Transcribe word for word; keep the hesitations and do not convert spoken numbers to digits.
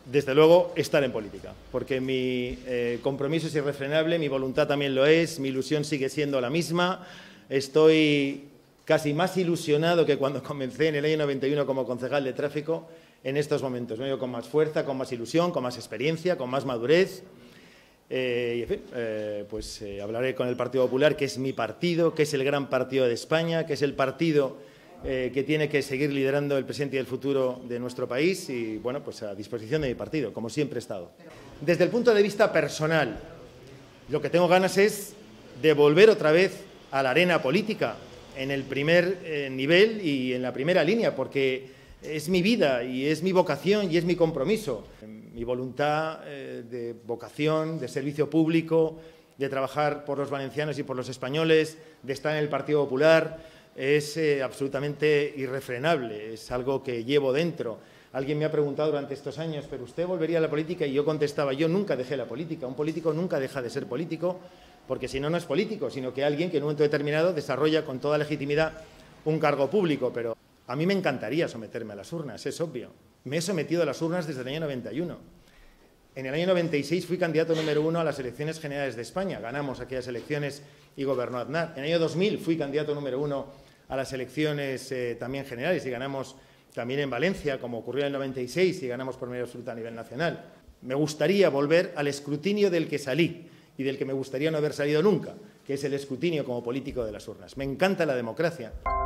Desde luego, estar en política, porque mi eh, compromiso es irrefrenable, mi voluntad también lo es, mi ilusión sigue siendo la misma. Estoy casi más ilusionado que cuando comencé en el año noventa y uno como concejal de tráfico en estos momentos. Me veo con más fuerza, con más ilusión, con más experiencia, con más madurez. Eh, y, en fin, eh, pues eh, hablaré con el Partido Popular, que es mi partido, que es el gran partido de España, que es el partido eh, que tiene que seguir liderando el presente y el futuro de nuestro país y, bueno, pues a disposición de mi partido, como siempre he estado. Desde el punto de vista personal, lo que tengo ganas es de volver otra vez a la arena política, en el primer eh, nivel y en la primera línea, porque es mi vida y es mi vocación y es mi compromiso. Mi voluntad eh, de vocación, de servicio público, de trabajar por los valencianos y por los españoles, de estar en el Partido Popular, es eh, absolutamente irrefrenable, es algo que llevo dentro. Alguien me ha preguntado durante estos años, ¿pero usted volvería a la política? Y yo contestaba, yo nunca dejé la política. Un político nunca deja de ser político, porque si no, no es político, sino que alguien que en un momento determinado desarrolla con toda legitimidad un cargo público. Pero a mí me encantaría someterme a las urnas, es obvio. Me he sometido a las urnas desde el año noventa y uno. En el año noventa y seis fui candidato número uno a las elecciones generales de España. Ganamos aquellas elecciones y gobernó Aznar. En el año dos mil fui candidato número uno a las elecciones eh, también generales y ganamos también en Valencia, como ocurrió en el noventa y seis, y ganamos por mayoría absoluta a nivel nacional. Me gustaría volver al escrutinio del que salí y del que me gustaría no haber salido nunca, que es el escrutinio como político de las urnas. Me encanta la democracia.